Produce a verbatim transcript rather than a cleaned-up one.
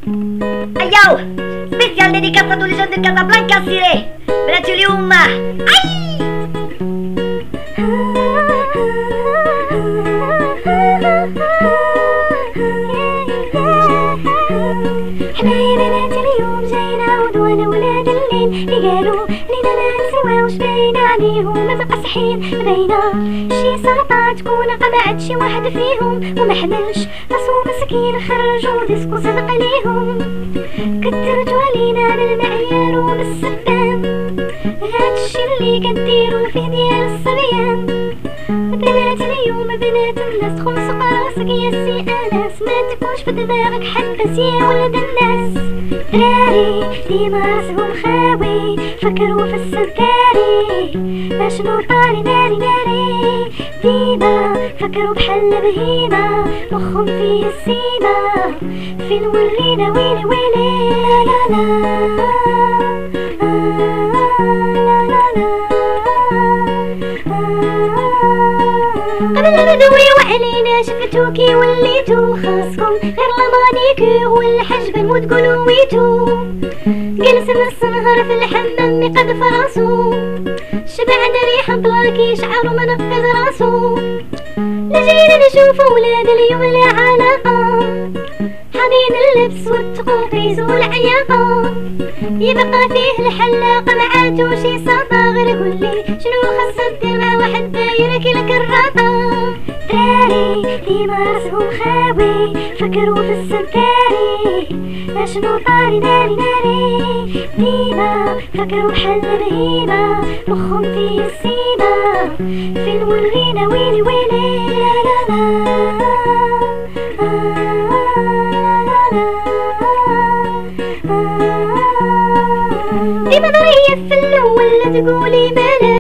اياو سبيسيال ديديكاسا تو لي جون دو كازابلانكا سيري بنات اليوم. اي حنايا بنات اليوم جاينا ودوانا ولاد الليل اللي قالوا لينا لا نسوا وش باين عليهم مقصحين بدينا شي سلطة تكون قمعت شي واحد فيهم وما حملش راسو مسكين خرجوا ديسكو صدق عليهم. كترتو علينا بالمعيار وبالسبان هادشي اللي كديرو فيه ديال الصبيان. بنات اليوم بنات الناس خمس راسك يا سي انس ما تكونش في دماغك حبس يا ولد الناس. دراري ديما راسهم خاوي فكروا في السكاري اشنو طاري ناري ناري ديما فكروا بحل بهيمة مخهم فيه السيمة فين ولينا ويلي ويلي لا لا قبل ما ندويو علينا شفتوكي وليتو خاصكم غير لامانيكير والحجب وتقولوا ويتو. جلس نص نهار في الحمام يقذف راسو شبعنا ريحة بلاكي شعره منفذ راسو. لجينا نشوفو ولاد اليوم لا علاقة حاضين اللبس والتقوقيز والعياقة يبقى فيه الحلاقة معاتو شي سلطة غير قولي شنو خاصة دير مع واحد داير كي الكراطة. دراري ديما راسهم خاوي فكروا في السكاري اشنو طاري ناري ناري ديما فكروا بحل بهيمة مخهم فيه السيمة فين ولغينا ويلي ويلي لا لا ديما ضرية في الاول لا تقولي مالا